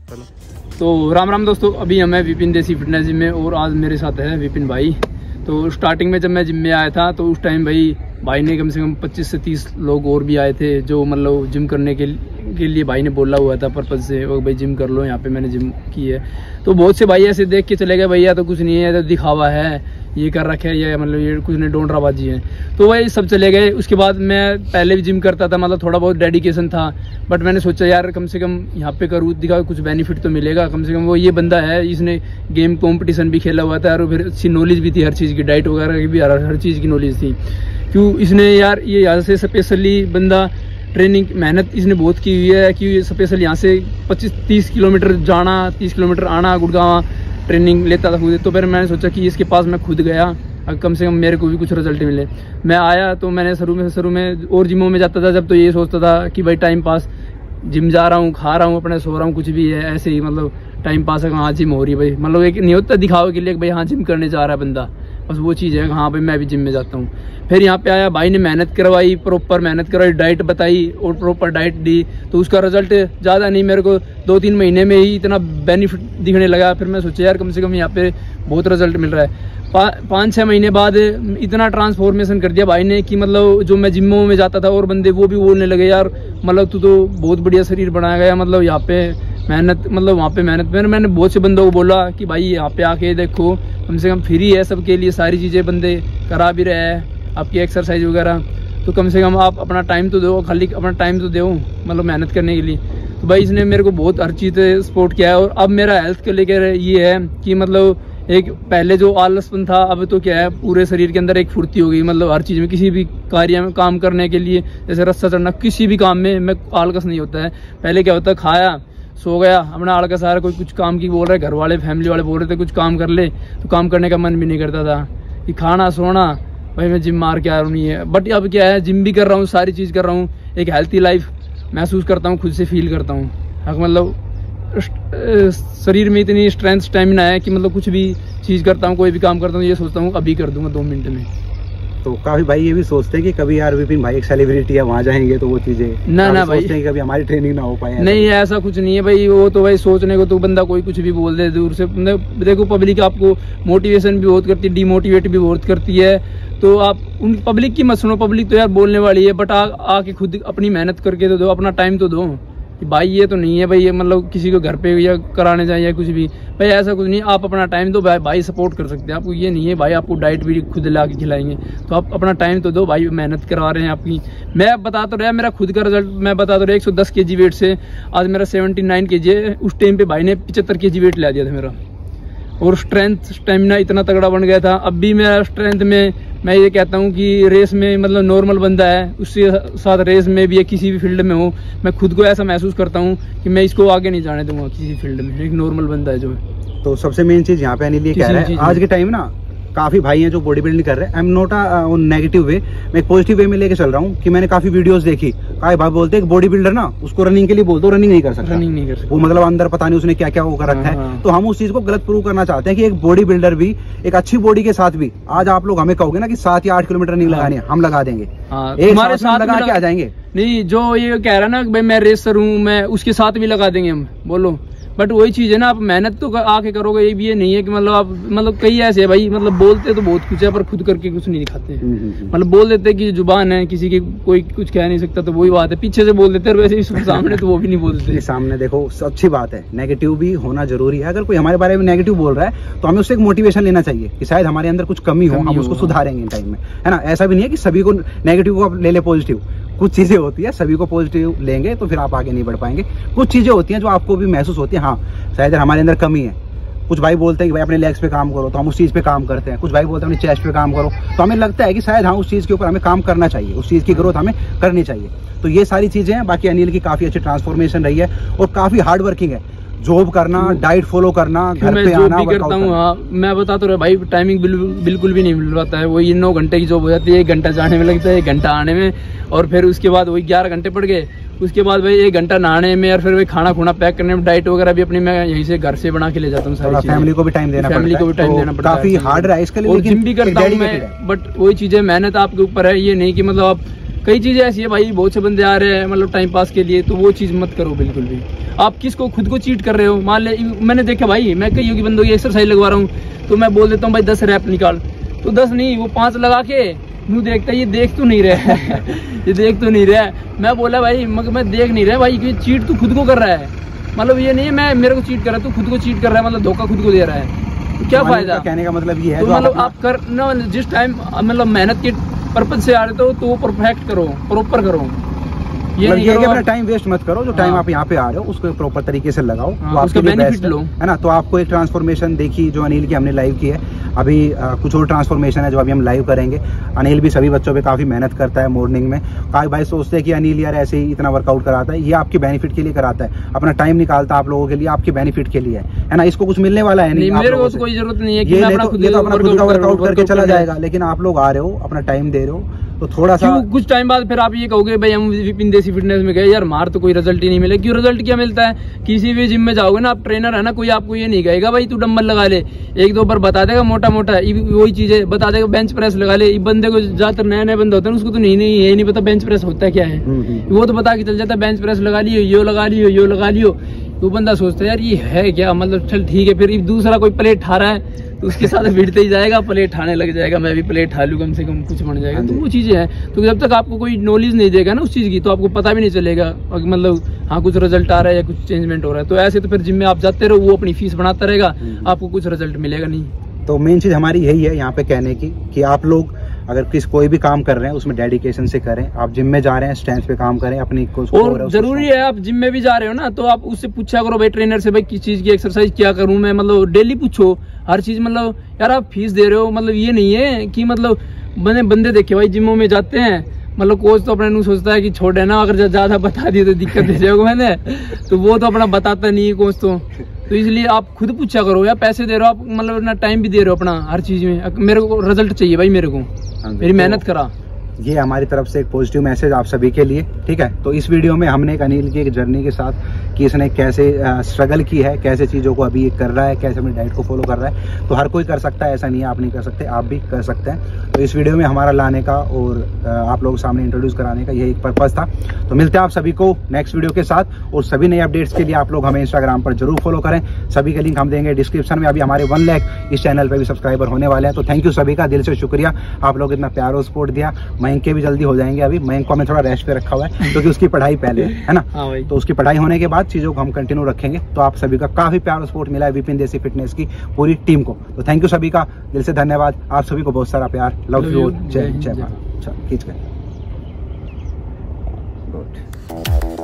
चलो। तो राम राम दोस्तों, अभी हमें विपिन देसी फिटनेस जिम में और आज मेरे साथ है विपिन भाई। तो स्टार्टिंग में जब मैं जिम में आया था तो उस टाइम भाई ने कम से कम 25 से 30 लोग और भी आए थे, जो मतलब जिम करने के लिए भाई ने बोला हुआ था पर्पज से, वो भाई जिम कर लो। यहाँ पे मैंने जिम की है तो बहुत से भाई ऐसे देख के चले गए, भैया तो कुछ नहीं है, तो दिखावा है, ये कर रखे है, ये मतलब ये कुछ नहीं, डोंडराबाजी है। तो वही सब चले गए। उसके बाद मैं पहले भी जिम करता था, मतलब थोड़ा बहुत डेडिकेशन था, बट मैंने सोचा यार कम से कम यहाँ पे करूँ, दिखा कुछ बेनिफिट तो मिलेगा। कम से कम वो ये बंदा है, इसने गेम कंपटीशन भी खेला हुआ था और फिर अच्छी नॉलेज भी थी हर चीज़ की, डाइट वगैरह की भी हर चीज़ की नॉलेज थी। क्यों इसने यार ये यहाँ से स्पेशली बंदा ट्रेनिंग मेहनत इसने बहुत की हुई है कि स्पेशल यहाँ से 25-30 किलोमीटर जाना, 30 किलोमीटर आना, गुड़गांव ट्रेनिंग लेता था खुद। तो फिर मैंने सोचा कि इसके पास मैं खुद गया, कम से कम मेरे को भी कुछ रिजल्ट मिले। मैं आया तो मैंने शुरू में और जिमों में जाता था जब, तो ये सोचता था कि भाई टाइम पास, जिम जा रहा हूँ, खा रहा हूँ, अपने सो रहा हूँ, कुछ भी है ऐसे ही, मतलब टाइम पास है। हाँ जिम हो रही है भाई, मतलब एक नहीं होता दिखावे के लिए भाई हाँ जिम करने जा रहा है बंदा, बस वो चीज़ है। हाँ भाई मैं भी जिम में जाता हूँ। फिर यहाँ पे आया, भाई ने मेहनत करवाई, प्रॉपर मेहनत करवाई, डाइट बताई और प्रॉपर डाइट दी, तो उसका रिजल्ट ज़्यादा नहीं, मेरे को 2-3 महीने में ही इतना बेनिफिट दिखने लगा। फिर मैं सोचा यार कम से कम यहाँ पे बहुत रिजल्ट मिल रहा है। 5-6 महीने बाद इतना ट्रांसफॉर्मेशन कर दिया भाई ने कि मतलब जो मैं जिमों में जाता था और बंदे वो भी बोलने लगे यार मतलब तू तो बहुत बढ़िया शरीर बनाया गया, मतलब यहाँ पे मेहनत, मतलब वहाँ पे मेहनत। मैंने बहुत से बंदों को बोला कि भाई यहाँ पे आके देखो, कम से कम फ्री है सबके लिए, सारी चीज़ें बंदे करा भी रहे हैं, आपकी एक्सरसाइज वगैरह, तो कम से कम आप अपना टाइम तो दो, खाली अपना टाइम तो दो, मतलब मेहनत करने के लिए। तो भाई इसने मेरे को बहुत हर चीज़ सपोर्ट किया है। और अब मेरा हेल्थ को लेकर ये है कि मतलब एक पहले जो आलसपन था, अब तो क्या है पूरे शरीर के अंदर एक फुर्ती हो गई, मतलब हर चीज़ में, किसी भी कार्य में काम करने के लिए, जैसे रस्सा चढ़ना, किसी भी काम में मैं आलकस नहीं होता है। पहले क्या होता है, खाया सो गया, अपना आलकस आ रहा, कोई कुछ काम की बोल रहे, घर वाले फैमिली वाले बोल रहे थे कुछ काम कर ले, तो काम करने का मन भी नहीं करता था कि खाना सोना, भाई मैं जिम मार के आ रहा हूँ नहीं है। बट अब क्या है, जिम भी कर रहा हूँ, सारी चीज़ कर रहा हूँ, एक हेल्थी लाइफ महसूस करता हूँ, खुद से फील करता हूँ। मतलब शरीर में इतनी स्ट्रेंथ स्टेमिना है कि मतलब कुछ भी चीज़ करता हूँ, कोई भी काम करता हूँ, ये सोचता हूँ अभी कर दूंगा 2 मिनट में। तो काफी भाई ये भी सोचते हैं कि कभी यार विपिन भाई एक सेलिब्रिटी है, वहाँ जाएंगे तो वो चीजें ना भाई सोचते हैं कि कभी हमारी ट्रेनिंग ना हो पाए। नहीं ऐसा कुछ नहीं है भाई, वो तो भाई सोचने को तो बंदा कोई कुछ भी बोल दे दूर से। देखो पब्लिक आपको मोटिवेशन भी बहुत करती है, डिमोटिवेट भी बहुत करती है, तो आप उन पब्लिक की मत सुनो, पब्लिक तो यार बोलने वाली है, बट आके खुद अपनी मेहनत करके तो दो, अपना टाइम तो दो कि भाई ये तो नहीं है भाई ये मतलब किसी को घर पे या कराने जाए या कुछ भी, भाई ऐसा कुछ नहीं, आप अपना टाइम दो, भाई सपोर्ट कर सकते हैं आपको, ये नहीं है भाई आपको डाइट भी खुद ला के खिलाएंगे, तो आप अपना टाइम तो दो भाई, मेहनत करवा रहे हैं आपकी। मैं बता तो रहा, मेरा खुद का रिजल्ट मैं बता तो रहा, 110 kg वेट से आज मेरा 79 kg है। उस टाइम पे भाई ने 75 kg वेट ला दिया था मेरा, और स्ट्रेंथ स्टेमिना इतना तगड़ा बन गया था। अब भी मेरा स्ट्रेंथ में मैं ये कहता हूँ कि रेस में मतलब नॉर्मल बंदा है, उसके साथ रेस में भी या किसी भी फील्ड में हो, मैं खुद को ऐसा महसूस करता हूँ कि मैं इसको आगे नहीं जाने दूंगा किसी फील्ड में, एक नॉर्मल बंदा है जो है। तो सबसे मेन चीज यहाँ पे अनिल ये कह रहा है, आज के टाइम ना काफी भाई हैं जो बॉडी बिल्डिंग कर रहे हैं। I am not negative way, मैं एक पॉजिटिव वे में लेके चल रहा हूँ कि मैंने काफी वीडियोस देखी, काफी भाई बोलते हैं बॉडी बिल्डर ना उसको रनिंग के लिए बोलते हो, रनिंग नहीं कर सकता, रनिंग नहीं कर सकता, वो मतलब अंदर पता नहीं उसने क्या क्या वो कर रखा है। तो हम उस चीज को गलत प्रूव करना चाहते हैं कि एक बॉडी बिल्डर भी एक अच्छी बॉडी के साथ भी, आज आप लोग हमें कहोगे ना कि 7 या 8 किलोमीटर रनिंग लगानी है, हम लगा देंगे, हमारे साथ लगा के आ जाएंगे। नहीं जो ये कह रहा है ना भाई मैं रेसर हूँ, मैं उसके साथ भी लगा देंगे हम, बोलो, बट वही चीज है ना, आप मेहनत तो आके करोगे, ये भी ये नहीं है कि मतलब आप मतलब कई ऐसे है भाई, मतलब बोलते तो बहुत कुछ है पर खुद करके कुछ नहीं दिखाते हैं। मतलब बोल देते हैं कि जुबान है किसी की, कोई कुछ कह नहीं सकता, तो वही बात है, पीछे से बोल देते हैं, वैसे सामने तो वो भी नहीं बोलते। सामने देखो अच्छी बात है, नेगेटिव भी होना जरूरी है। अगर कोई हमारे बारे में नेगेटिव बोल रहा है तो हमें उससे एक मोटिवेशन लेना चाहिए कि शायद हमारे अंदर कुछ कमी हो, हम उसको सुधारेंगे इन टाइम में, है ना। ऐसा भी नहीं है कि सभी को नेगेटिव को आप ले ले पॉजिटिव, कुछ चीजें होती है सभी को पॉजिटिव लेंगे तो फिर आप आगे नहीं बढ़ पाएंगे। कुछ चीजें होती हैं जो आपको भी महसूस होती है, हाँ शायद हमारे अंदर कमी है। कुछ भाई बोलते हैं कि भाई अपने लेग्स पे काम करो, तो हम उस चीज पे काम करते हैं। कुछ भाई बोलते हैं अपनी चेस्ट पे काम करो, तो हमें लगता है कि शायद हाँ उस चीज के ऊपर हमें काम करना चाहिए, उस चीज की ग्रोथ हमें करनी चाहिए। तो ये सारी चीजें हैं। बाकी अनिल की काफी अच्छी ट्रांसफॉर्मेशन रही है और काफी हार्ड वर्किंग है, जॉब करना, डाइट फॉलो करना, घर पे आना, करता हूँ। हाँ मैं बता तो रहा भाई, टाइमिंग बिल्कुल भी नहीं मिल पाता है। वही 9 घंटे की जॉब हो जाती है, 1 घंटा जाने में लगता है, 1 घंटा आने में, और फिर उसके बाद वही 11 घंटे पड़ गए। उसके बाद भाई 1 घंटा नहाने में, और फिर वही खाना खुना पैक करने में, डाइट वगैरह भी अपनी मैं यहीं से घर से बना के ले जाता हूँ। सारी फैमिली को भी टाइम देना पड़ता है, काफी हार्ड रहा है इसके लिए। जिम भी करता हूँ मैं, बट वही चीजें मेहनत आपके ऊपर है, ये नहीं कि मतलब आप कई चीजें ऐसी है भाई, बहुत से बंदे आ रहे हैं मतलब टाइम पास के लिए, तो वो चीज मत करो बिल्कुल भी। आप किसको खुद को चीट कर रहे हो। मान ले मैंने देखा भाई, मैं कईयों की बंदों की एक्सरसाइज लगवा रहा हूँ तो मैं बोल देता हूँ भाई 10 रैप निकाल, तो 10 नहीं वो 5 लगा के मुँह देखता है, ये देख तो नहीं रहा है ये देख तो नहीं रहा है। मैं बोला भाई मगर मैं देख नहीं रहा भाई, क्योंकि चीट तू खुद को कर रहा है, मतलब ये नहीं है मैं मेरे को चीट कर रहा है, तू खुद को चीट कर रहा है, मतलब धोखा खुद को दे रहा है, तो क्या फायदा। कहने का मतलब ये है तो मतलब आप कर ना जिस टाइम मतलब मेहनत के पर्पज से आ रहे हो तो परफेक्ट करो, प्रॉपर करो, ये नहीं कि अपना टाइम वेस्ट मत करो। जो टाइम आप यहाँ पे आ रहे हो उसको प्रॉपर तरीके से लगाओ, वो आपके लिए बेस्ट है ना। तो आपको एक ट्रांसफॉर्मेशन देखी जो अनिल की हमने लाइव की है, अभी कुछ और ट्रांसफॉर्मेशन है जो अभी हम लाइव करेंगे। अनिल भी सभी बच्चों पे काफी मेहनत करता है मॉर्निंग में। काफी भाई सोचते हैं कि अनिल यार ऐसे ही इतना वर्कआउट कराता है, ये आपके बेनिफिट के लिए कराता है, अपना टाइम निकालता है आप लोगों के लिए, आपके बेनिफिट के लिए है ना। इसको कुछ मिलने वाला है नहीं, मेरे को कोई जरूरत नहीं है कि ये अपना खुद का वर्कआउट करके चला जाएगा, लेकिन आप लोग आ रहे हो अपना टाइम दे रहे हो तो थोड़ा सा कुछ टाइम बाद फिर आप ये कहोगे भाई हम विपिन देसी फिटनेस में गए यार मार तो कोई रिजल्ट ही नहीं मिले। क्यों रिजल्ट क्या मिलता है, किसी भी जिम में जाओगे ना आप ट्रेनर है ना, कोई आपको ये नहीं कहेगा भाई तू डंबल लगा ले, 1-2 बार बता देगा मोटा मोटा वही चीजें बता देगा, बेंच प्रेस लगा ले। बंदे को ज्यादातर नए बंदे होते हैं उसको तो नहीं ये नहीं पता बेंच प्रेस होता क्या है, वो तो बता के चल जाता है बेंच प्रेस लगा लियो, यो लगा लियो, यो लगा लियो। तो बंदा सोचता है यार ये है क्या, मतलब चल ठीक है। फिर दूसरा कोई प्लेट ठा रहा है तो उसके साथ भिड़ते ही जाएगा, प्लेट ठाने लग जाएगा, मैं भी प्लेट ठा लूँ कम से कम कुछ बन जाएगा। तो वो चीजें हैं, तो जब तक आपको कोई नॉलेज नहीं देगा ना उस चीज की तो आपको पता भी नहीं चलेगा मतलब हाँ कुछ रिजल्ट आ रहा है या कुछ चेंजमेंट हो रहा है। तो ऐसे तो फिर जिम में आप जाते रहो, वो अपनी फीस बढ़ाता रहेगा, आपको कुछ रिजल्ट मिलेगा नहीं। तो मेन चीज हमारी यही है यहाँ पे कहने की कि आप लोग अगर कोई भी काम कर रहे हैं उसमें डेडिकेशन से करें। आप जिम में जा रहे हैं स्ट्रेंथ पे काम करें अपनी और जरूरी है आप जिम में भी जा रहे हो ना तो आप उससे पूछा करो भाई ट्रेनर से भाई किस चीज की एक्सरसाइज क्या करूं मैं, मतलब डेली पूछो हर चीज। मतलब यार आप फीस दे रहे हो, मतलब ये नहीं है कि मतलब बंदे देखे भाई जिमों में जाते हैं, मतलब कोच तो अपने सोचता है कि छोड़ है ना, अगर ज्यादा बता दिए तो दिक्कत दे जाएगा मैंने, तो वो तो अपना बताता नहीं है कोच तो इसलिए आप खुद पूछा करो यार, पैसे दे रहे हो आप, मतलब अपना टाइम भी दे रहे हो अपना हर चीज में। मेरे को रिजल्ट चाहिए भाई, मेरे को मेरी मेहनत करा। ये हमारी तरफ से एक पॉजिटिव मैसेज आप सभी के लिए, ठीक है। तो इस वीडियो में हमने एक अनिल की एक जर्नी के साथ कि इसने कैसे स्ट्रगल की है, कैसे चीज़ों को अभी कर रहा है, कैसे अपनी डाइट को फॉलो कर रहा है। तो हर कोई कर सकता है, ऐसा नहीं है आप नहीं कर सकते, आप भी कर सकते हैं। तो इस वीडियो में हमारा लाने का और आप लोगों के सामने इंट्रोड्यूस कराने का यही एक पर्पज़ था। तो मिलते हैं आप सभी को नेक्स्ट वीडियो के साथ, और सभी नए अपडेट्स के लिए आप लोग हमें इंस्टाग्राम पर जरूर फॉलो करें। सभी के लिंक हम देंगे डिस्क्रिप्शन में। अभी हमारे 1 लाख इस चैनल पर भी सब्सक्राइबर होने वाले हैं। तो थैंक यू सभी का, दिल से शुक्रिया, आप लोग इतना प्यार और सपोर्ट दिया। मयंक के भी जल्दी हो जाएंगे, अभी मयंक को हमें थोड़ा रेस्ट पे रखा हुआ है क्योंकि उसकी पढ़ाई पहले है ना। तो उसकी पढ़ाई होने के बाद चीज़ों को हम कंटिन्यू रखेंगे। तो आप सभी का काफ़ी प्यार और सपोर्ट मिला है विपिन देसी फिटनेस की पूरी टीम को। तो थैंक यू सभी का, दिल से धन्यवाद। आप सभी को बहुत सारा प्यार, लव यू, जय भारत। खींच गए।